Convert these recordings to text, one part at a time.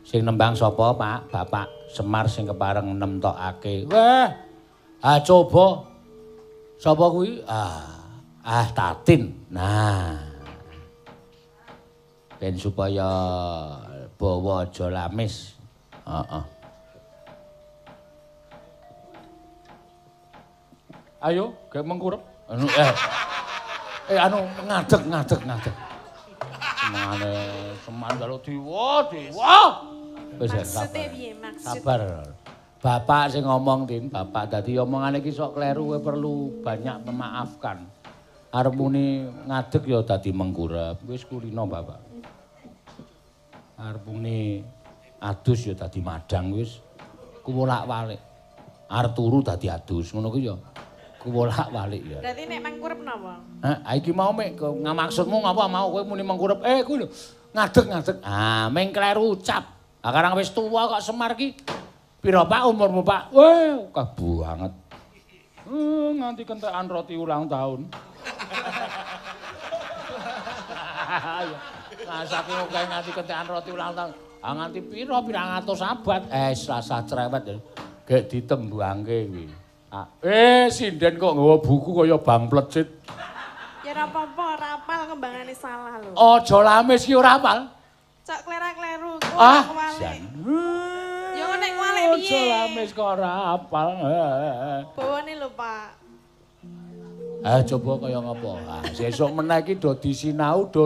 Sing nembang sapa, Pak? Bapak Semar sing kepareng nemtokake. Wah. Coba. Sapa kuwi? Tatin. Nah. Ben supaya bawa aja lamis. Heeh. Ayo, gek mengkurep. Ngadeg. Semane Semar kalau dewa. Wis maksudnya piye maksud? Sabar. Bapak sing ngomong, Tin, bapak dadi omongane iki sok kleru kowe perlu banyak memaafkan. Arep muni ngadeg ya dadi mengkurep. Wis kulino, Bapak. Arep muni adus ya dadi madang wis. Kuwolak-walik. Arep turu dadi adus, ngono ku ya. Kuwolak-walik ya. Berarti nek mangkurep napa? Iki mau mek ngamaksudmu ngapa mau kowe muni mengkurep. Kuwi lho. Ngadeg. Meng kleru ucap. Karang wis tuwa kok Semar ki. Pira Pak umurmu Pak? Wah, kabeh banget. Nganti kentekan roti ulang tahun. Nah, saking oke nganti kentekan roti ulang tahun. Nganti pira pirang atus abad. Rasa cerewet. Gek ditembangke kuwi. Sinden kok nggawa buku kaya Bang Plecit. Ya ora apa-apa, ora apal kembangane salah lho. Aja lamis ki ora apal. Cok klera-kleru. Jan. Ya nek kualik piye? Aja lamis kok ora apal. Bawane lho, Pak. Coba kaya ngapa? Sesuk meneh iki do disinau, do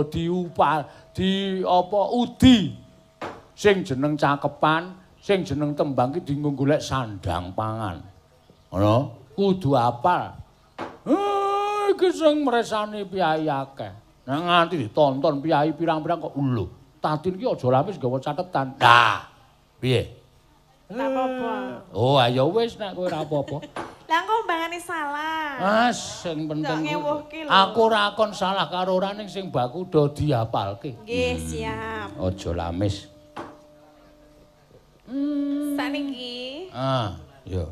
udi. Sing jeneng cakepan, sing jeneng tembang ki dienggo golek sandang pangan. Ngono, kudu apal. Iki sing mresani piyai akeh. Nek nganti ditonton piyai pirang-pirang kok lho. Tatin ki aja lamis gawa catetan. Nah, piye? Ora apa-apa. Ya wis nek kowe ora apa-apa. Lah engko mbangane salah. Sing penting ngewuhke lho. aku ora kon salah karo ora ning sing baku do diapalke. Nggih, siap. Aja lamis. Saniki. Ya.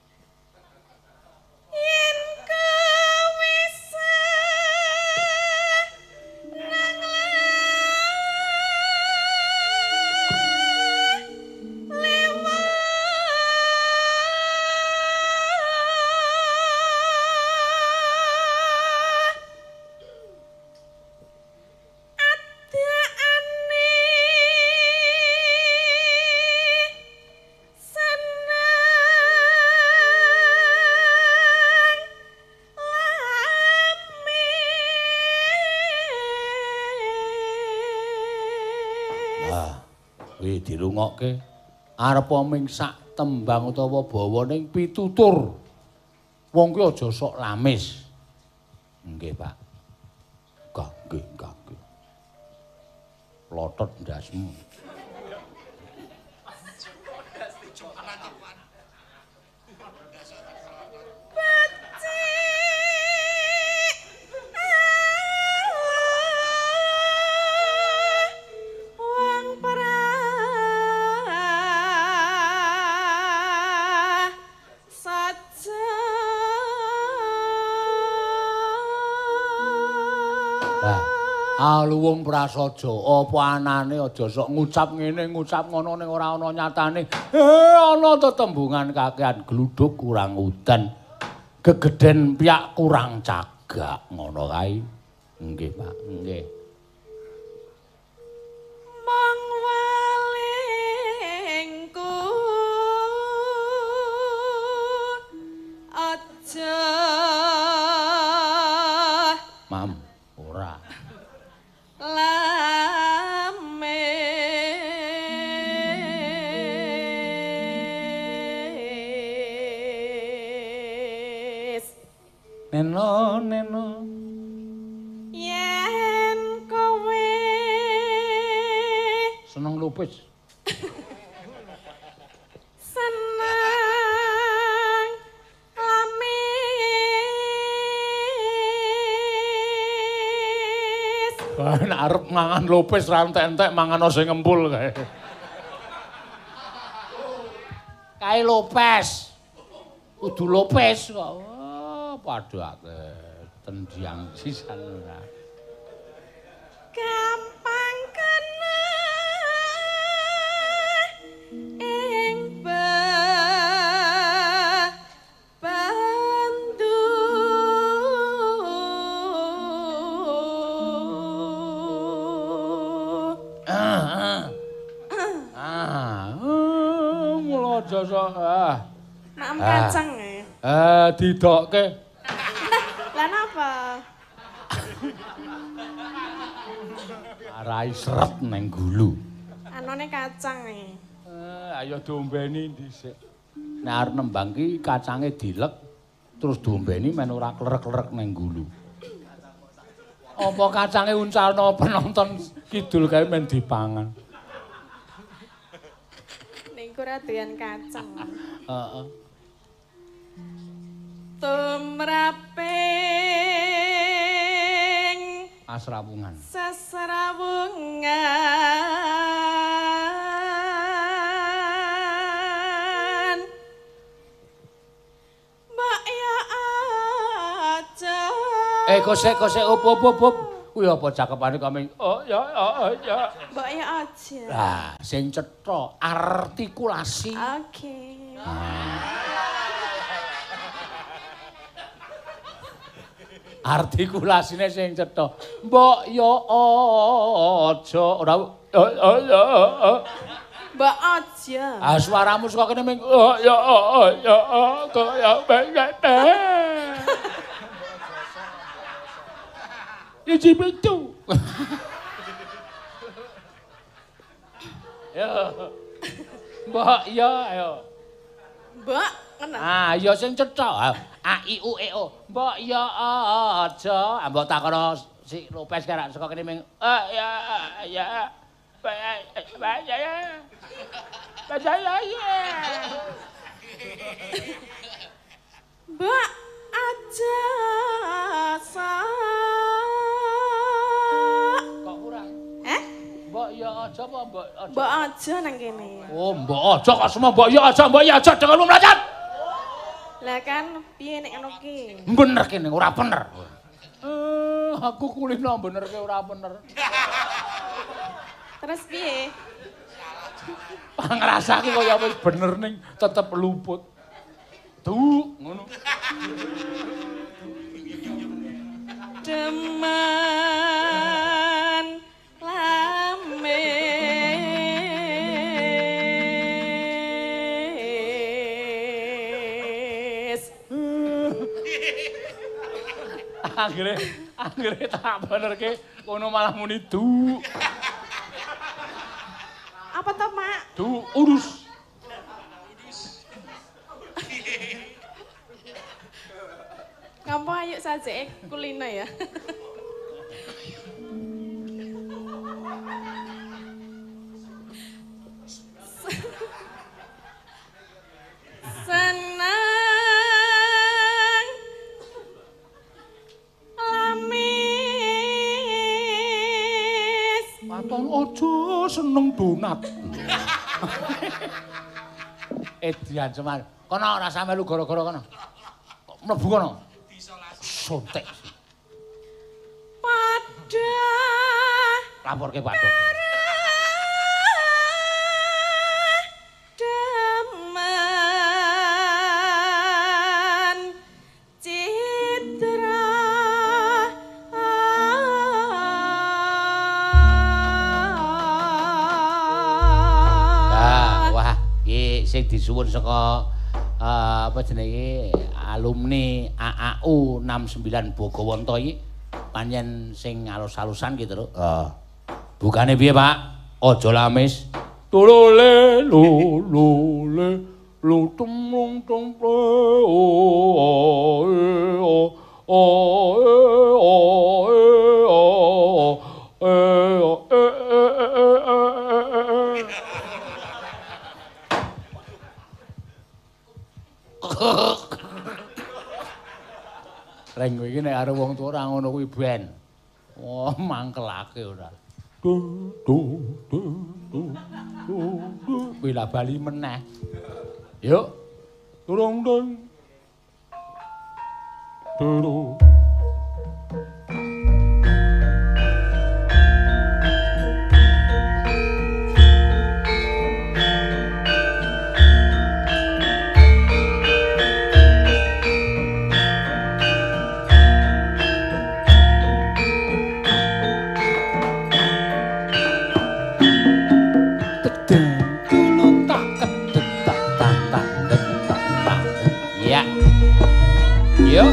Yen kowe seneng dirungokke arep ming sak tembang utawa bawa ning pitutur. Wong kuwi aja sok lamis. Nggih, Pak. Nggih. Plotot ndasmu. Luwung prasaja apa anane aja sok ngucap ngene ngucap ngono ning ora ana nyatane. Ana tetembungan kakehan gluduk kurang udan. Gegeden piyak kurang cagak ngono kae. Nggih, Pak. Nggih. Mong walingku aja Mam, ora. Neno. Yen kowe seneng lupis. Seneng lamis. Nek arep mangan lupis ra entek-entek mangan sing ngempul kae. Kae lopes. Kudu lopes kok. Padhake tendiang sisan ora. Gampang kenal sok. Nak kacang ya. Didokke. Lah napa? Rai seret neng gulu. Anone kacang ya. Ayo diombeni dhisik. Nek arep nembang ki kacange dilek terus diombeni men ora klerek-klerek neng gulu. Apa kacange uncalno penonton kidul kae men dipangan. Niku ora doyan kacang. Heeh. Tumraping Asrawungan. Sesrawungan Mbak ya aja. Kosek op. Kuwi apa cakepane kami? Ya. Mbak ya aja. Lah, sing cetha artikulasi. Oke. Artikulasine sing cetha. Mbok ya aja ora Mbak aja. Suaramu saka kene ming ya kaya bengete. Iki pitu. Ya. Mbok ya ayo. Mbak ngene. Ya sing cetha. A I U E O. Mbok ya aja. Mbok takono si Lopez karak saka kene ming ya. Mbak aja sa. Kok kurang? Mbok ya aja apa mbok aja? Mbok aja nang kene. Oh, mbok aja kok semua mbok ya aja denganmu melacat. Lah kan piye nek ngono ki? Bener kene ora bener. Aku kulino benerke ora bener. Terus piye? Ngrasake kaya wis bener ning tetep luput. Tuh, ngono. Demen lamis. Anggere tak benerke kono malah muni du. Apa to, Mak? Du urus. Kamu ayo saja kulino ya. Senang lamis. Paton ojo seneng donat. Edian Semar. Kono ora sampe lu gara-gara kono. Kok mlebu kono? Sontek. Pada laporke Pak Dok. Demen citra. Wah, iki sing disuwun saka apa jenenge alumni AAU 69 Bogowonto iki panjen sing alus-alusan gitu lho. Bukane piye, Pak? Aja lamis. Tulule lulule lutung tung Reng kowe iki nek karo wong tuwa ora ngono kuwi ben. Oh, mangkelake ora. Kuwi lah bali meneh. Yuk. Turung dong. Turu. Yo.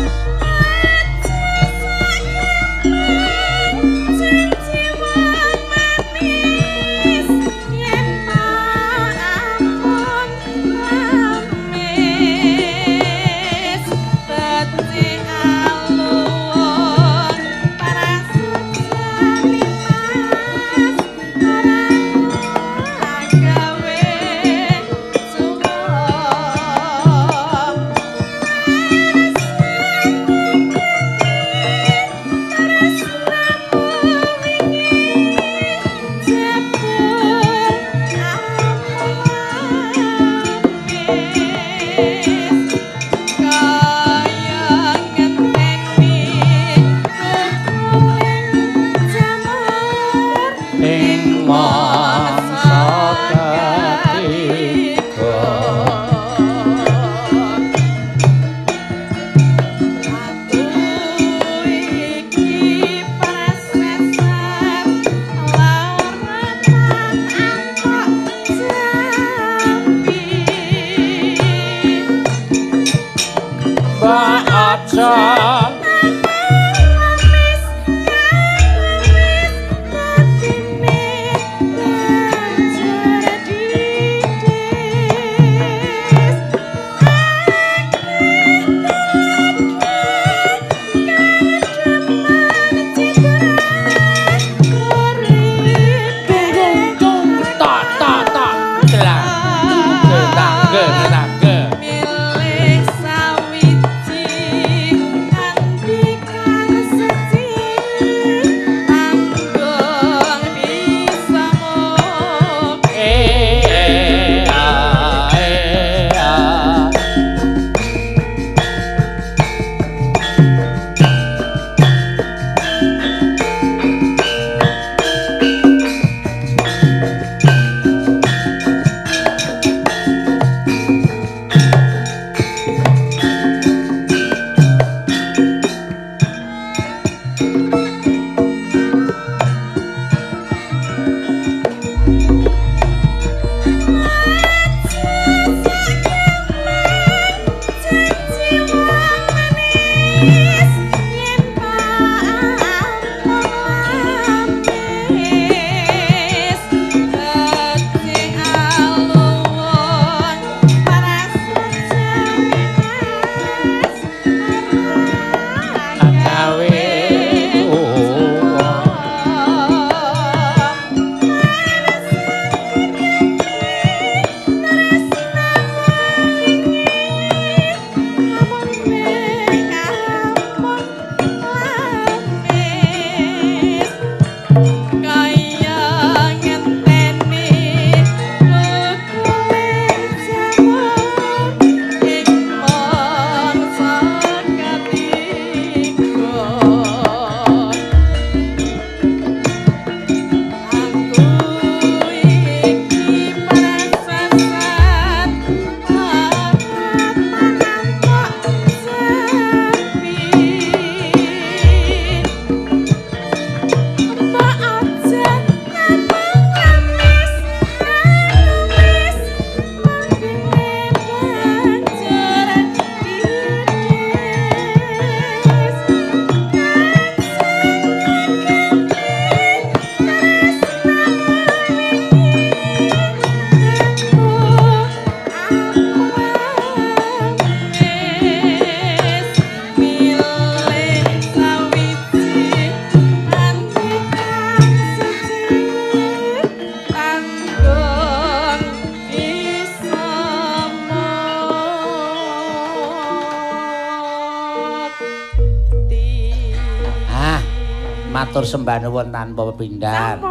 Matur sembah nuwun tanpa pepindhan.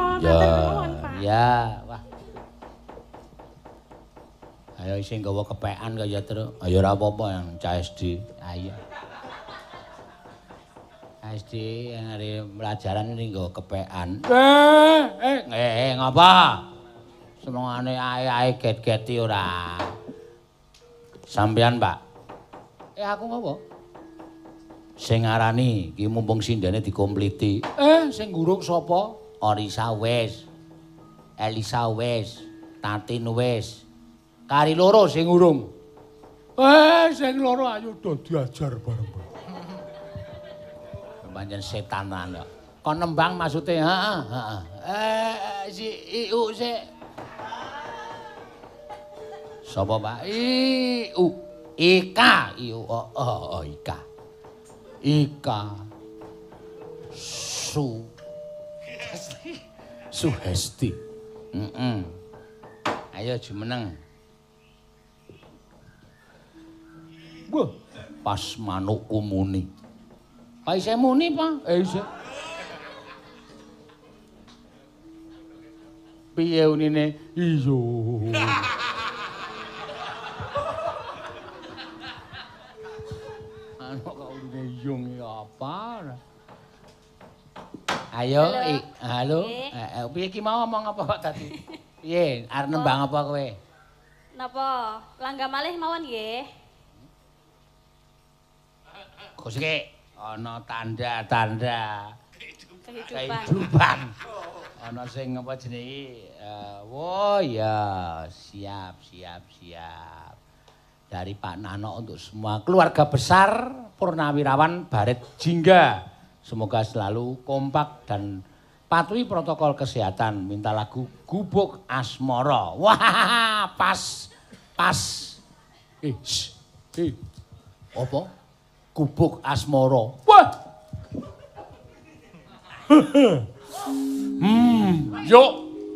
Ya, wah. Ayo sing gawa kepekan kaya terus. Ayo ora apa-apa yang CSD. Ayo. CSD yang hari pelajaran ini gawa kepekan. Ngapa? Senengane ae-ae get-geti ora. Sampean, Pak. Aku ngapa? Sing ngarani iki mumpung sindene dikompliti. Sing ngurung sapa? Orisa wis. Elisa wis. Tatin wis. Kari loro sing ngurung. Sing loro ayo do diajar bareng-bareng. Pancen setanan kok. Kon nembang maksude, heeh, heeh. Si Iu sik. Sapa, Pak? Iu. Ika, Iu. Oh, Ika. Ika. Suhesti. Ayo jumeneng. Wah, pas manukku muni. Pak isih muni, Pak? Isih. Piye unine? Iya. Anu kok unine yung apa? Ayo, halo. Piye ki mau ngomong apa kok tadi? Piye, arep nembang apa kowe? Napa? Langga malih mawon nggih. Gusti, ana tanda-tanda Kehidupan. Ana sing apa jenenge? Oh ya, siap. Dari Pak Nano untuk semua keluarga besar Purnawirawan Baret Jingga. Semoga selalu kompak dan patuhi protokol kesehatan. Minta lagu Gubuk Asmara. Wah, pas. Apa? Gubuk Asmara. Wah. Yuk.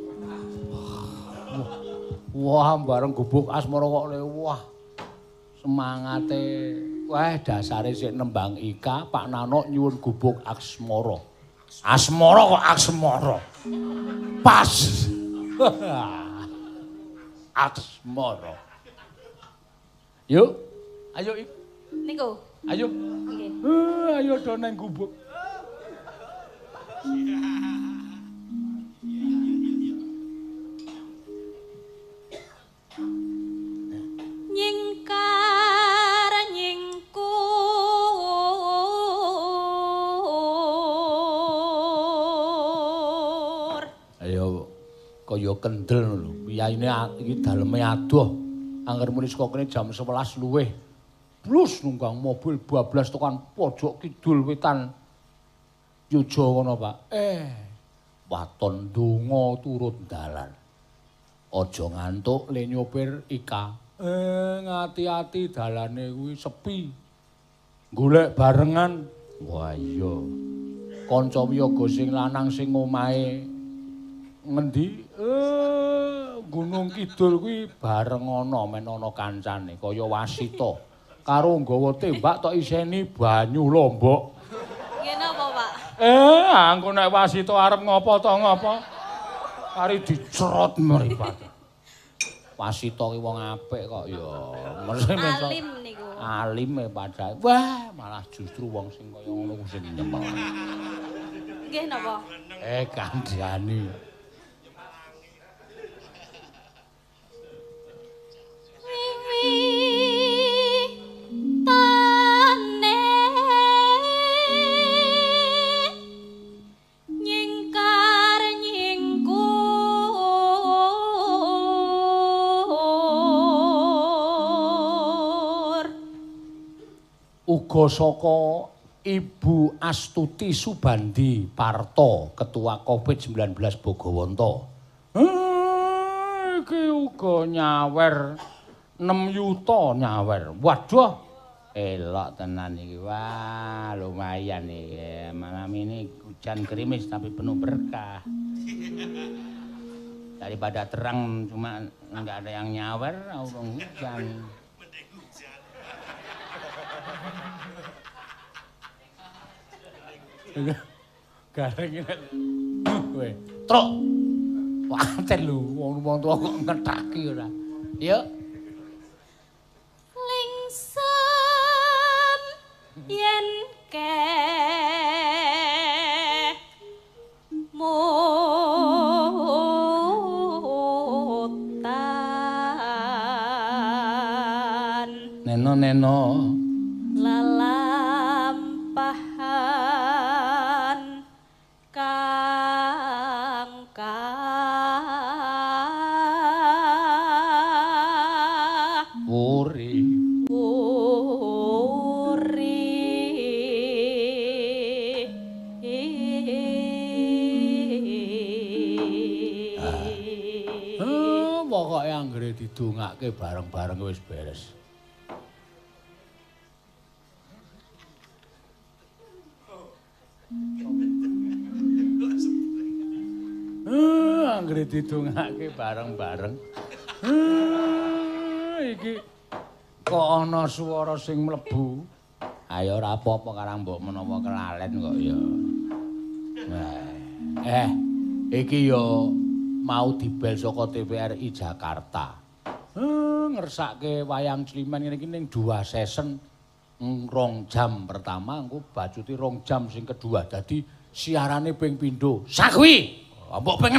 Wah, bareng Gubuk Asmara kok wah. Semangate. Wah, dasare sik nembang Ika, Pak Nano nyuwun Gubuk Asmara. Asmara kok Asmara. Pas. Asmara. Yuk. Ayo, Ik. Niku. Ayo. Nggih. Ayo do nang gubuk. Nyingkar nyingkur. Ayo kaya kendel lho. Piyayine iki daleme adoh. Angger muni saka kene jam 11 luwih. Plus nunggang mobil bablas tekan pojok kidul wetan Yojo kono, Pak. Waton donga turut dalan. Aja ngantuk le nyopir Ika. Ngati-ati dalane kuwi sepi. Golek barengan. Wah iya. Kanca wiyaga sing lanang sing omahe ngendi? Gunung Kidul kuwi bareng ana men ana kancane kaya Wasita. Karo nggawa tembak tok iseni banyu lombok. Nggih napa, Pak? Angko nek Wasita arep ngopo to ngopo. Kari dicerot mripat. Wasita ki wong apik kok ya. Alim niku. Alime padahal. Wah, malah justru wong sing kaya ngono ku sing nyemel. Nggih napa? Kandhani. Uga saka Ibu Astuti Subandi Parto, Ketua Covid-19 Bogowonto. Iki uga nyawer 6 yuta nyawer. Waduh, elok tenan iki. Wah, lumayan iki. Malam ini hujan gerimis tapi penuh berkah. Daripada terang cuma enggak ada yang nyawer, hujan. Gareng iki. Kowe, truk. Waten lho, wong tuwa kok ngethaki ora. Yuk. Lingsem yen mutan. Neno. Lalampahan kang pokoke anggere didongake bareng-bareng wis beres. Anggere didongake bareng-bareng. Iki kok ana swara sing mlebu. Ayo ora apa-apa karang mbok menawa kelalen kok ya. Iki ya mau dibel saka TVRI Jakarta. Ngersake wayang Sliman ngene iki ning 2 season 2 jam pertama engko bacuti 2 jam sing kedua. Dadi siarane ping pindho. Sakuwi. Mbok ping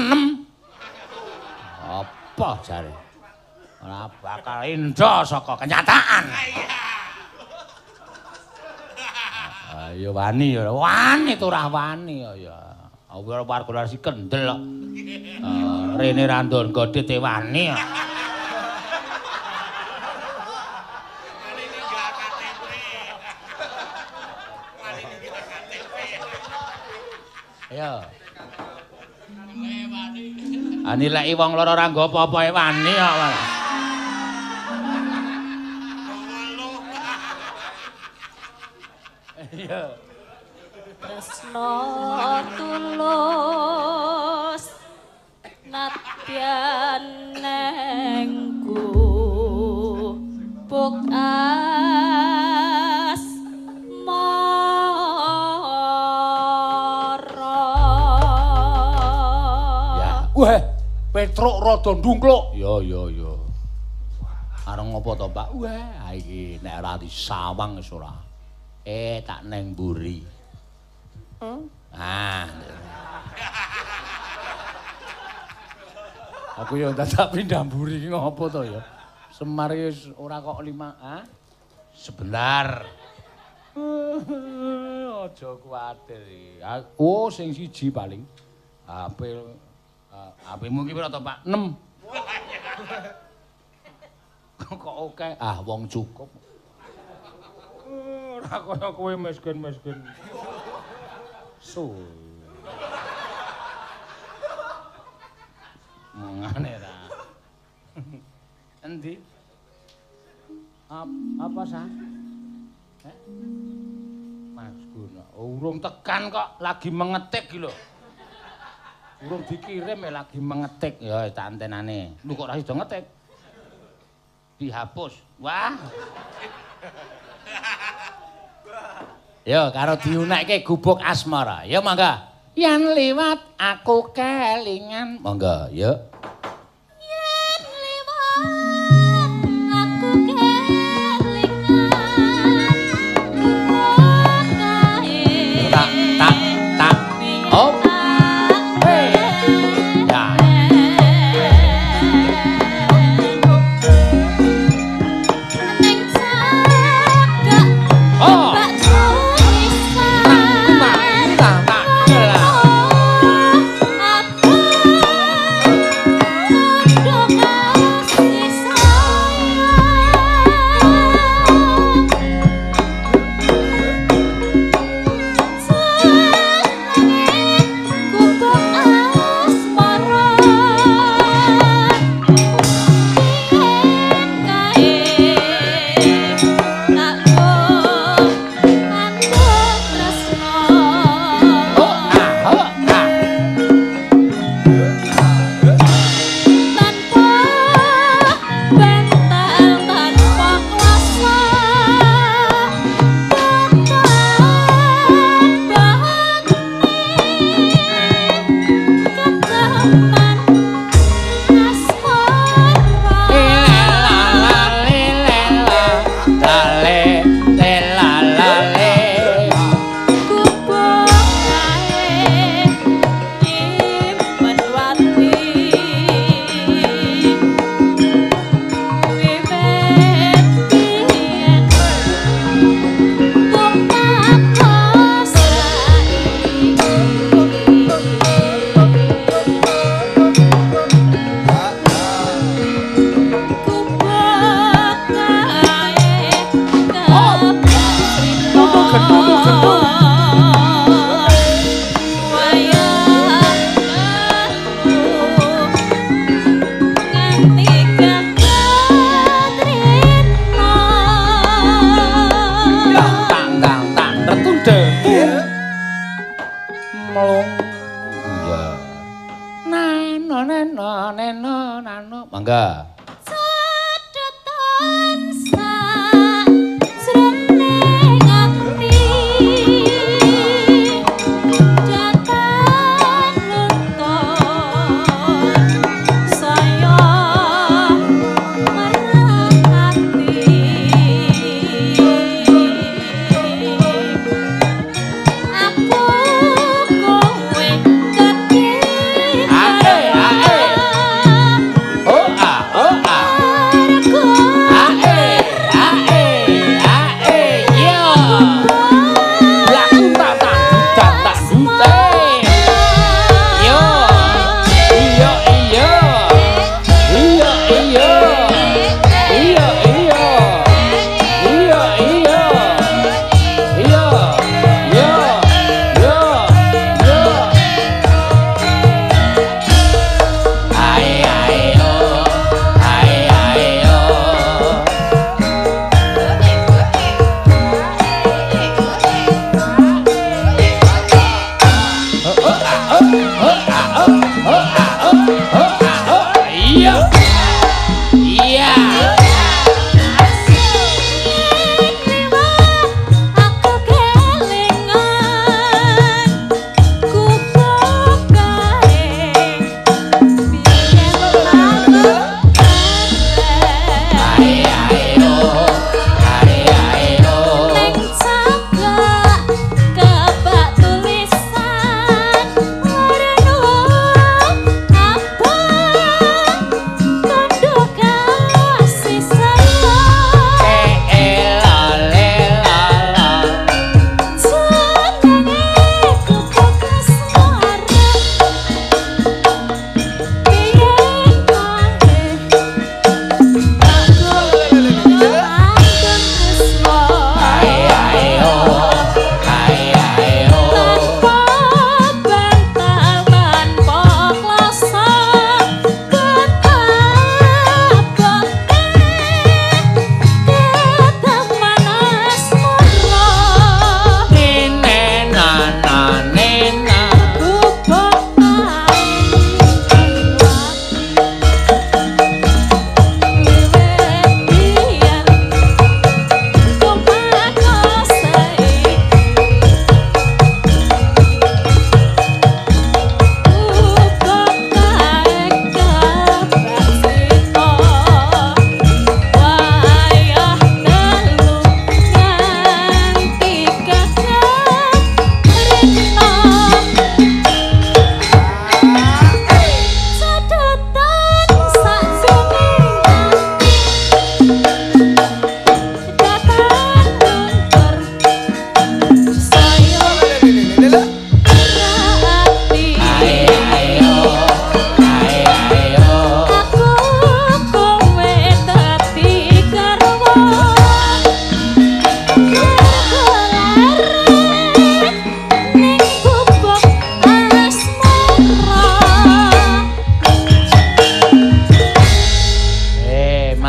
6. Apa jare? Ora bakal endo saka kenyataan. Ayo wani ya, wani turah wani ya. Ora warga kendel kok. Rene Randon Godit wani kok. Ayo. Ani lek wong loro ora nggo apa-apa wani kok. Iya. Tresno tulus nadyan nengku buk asmara. Ya, weh, Petruk rada ndungkluk. Ya. Areng ngopo to, Pak? Weh, iki nek ora disawang wis ora. Tak neng mburi. Aku ya dadak pindah mburi iki ngopo to ya? Semar wis ora kok 5, Sebentar. Aja kuwatir iki. Oh, sing siji paling. HP-mu ki pira to, Pak? 6. Kok oke? Wong cukup. Ora kaya kowe miskin-miskin. Mangane ra. Endi? Apa sah? Mas Gun, urung tekan kok, lagi mengetik iki lho. Urung dikirim lagi mengetik. Ya tak antenane. Lho kok ora iso ngetik? Dihapus. Wah. Ya karo diunekke gubuk asmara. Ya mangga. Yen liwat aku kelingan. Mangga, ya. Yen liwat aku kelingan. Tak. Oh. Hey. Ya. Oh.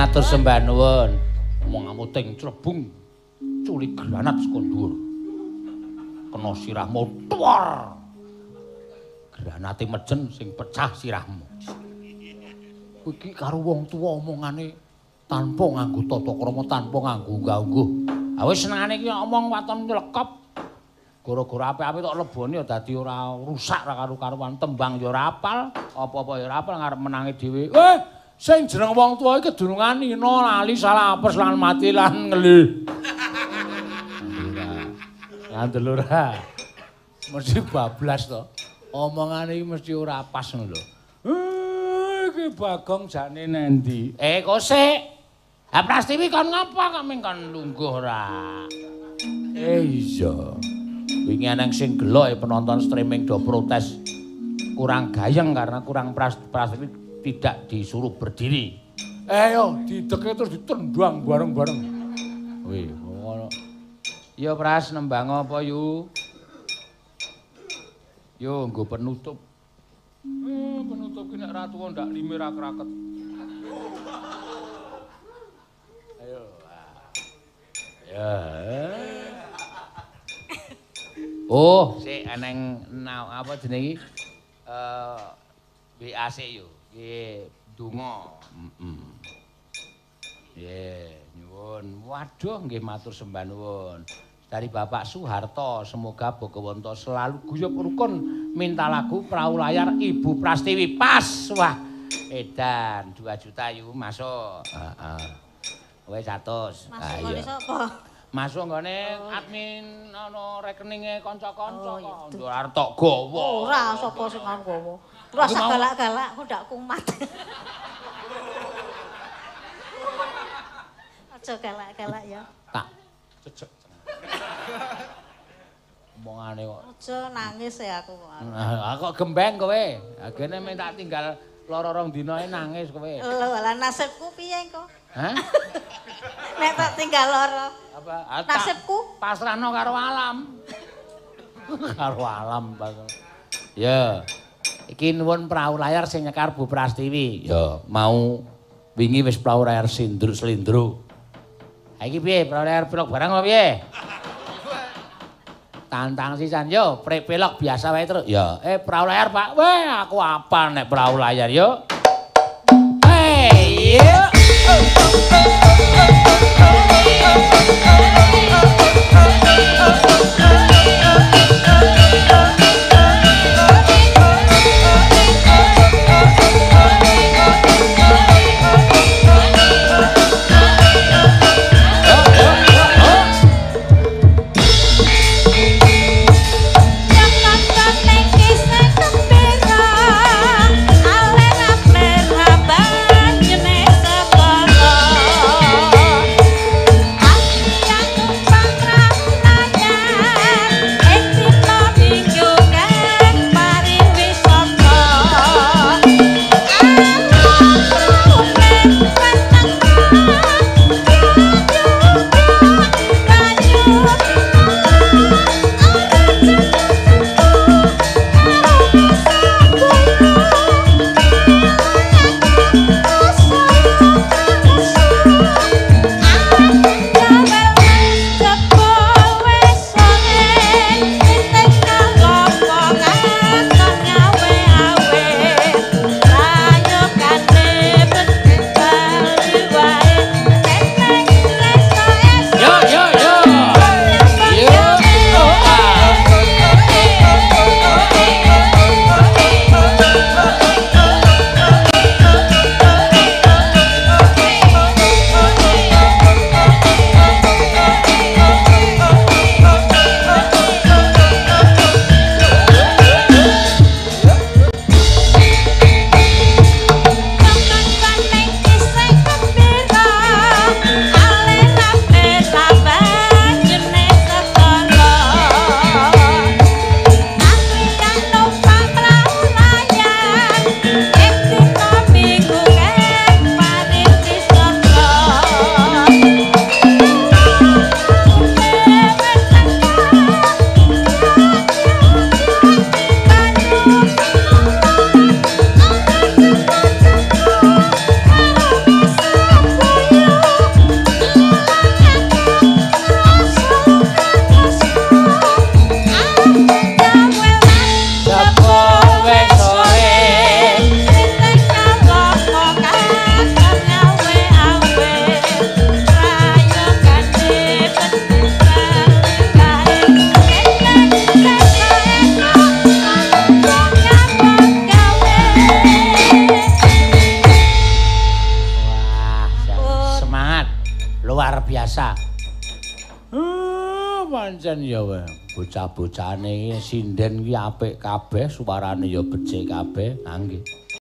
matur sembah nuwun. Omong amuting crebung culi granat saka dhuwur. Kena sirahmu tuwar. Granate mejen sing pecah sirahmu. Iki karo wong tuwa omongane tanpa nganggo tata krama, tanpa nganggo unggah-ungguh. Ha wis senengane iki omong waton nyelekop. Gara-gara apik-apik tok lebone ya dadi ora rusak ra karo-karuan, tembang ya ora apal, apa-apa ya ora apal ngarep menangi dhewe. Sing jeneng wong tuwa iki kedurungan ina lali salah apes lan mati lan ngeli. Ngandel ora. Mesti bablas to. Omongane iki mesti ora pas ngono lho. Iki Bagong jane nendi? Kok sik. Ha Prastiwi kon ngapa kok ming kon lungguh ora? Iya. Wingi ana sing gelo penonton streaming do protes. Kurang gayeng karena kurang Prastiwi tidak disuruh berdiri. Yo dideke terus ditendang bareng-bareng. Wih, ngono. Ya Pras nembang apa yu? Yo nggo penutup. Penutup ki nek ra tuwa ndak lime ra kraket. Ayo. Ya. Oh, sik eneng apa jenenge iki? WAC yo. Nggih, donga. Nggih, nyuwun. Waduh, nggih matur sembah nuwun. Dari Bapak Soeharto, semoga Bogowonto selalu guyub rukun. Minta lagu Perahu Layar Ibu Prastiwi. Pas, wah. Edan, 2 juta yuk, masuk. Wes 100. Masuk ngene sapa? Masuk nggone admin ana rekeninge kanca-kanca kok. Ndar tok gawa. Ora sapa sing gawa. Ora sak galak-galak kok ndak kumat. Aja galak-galak ya. Tak cecek. Omongane kok. Aja nangis ya aku. Kok gembeng kowe. Agene men tak tinggal loro rong dina nangis kowe. Lho, lah nasibku piye engko? Hah? Nek tak tinggal loro. Apa? Nasibku pasrahno karo alam. Karo alam, Bang. Ya. Iki nuwun Perahu Layar sing nyekar Bu Prastiwi. Ya, mau wingi wis Perahu Layar Slindro. Iki piye? Perahu Layar pilok barang apa piye? Tantang sisan yo, pelok biasa wae terus. Ya, Perahu Layar, Pak. Weh, aku apa nek Perahu Layar yo? Hey, yo. Jangan nengis nek kepira, alen biasa. Pancen ya wae. Bocah-bocahane iki sinden iki apik kabeh, suarane ya becik kabeh. Ha nggih.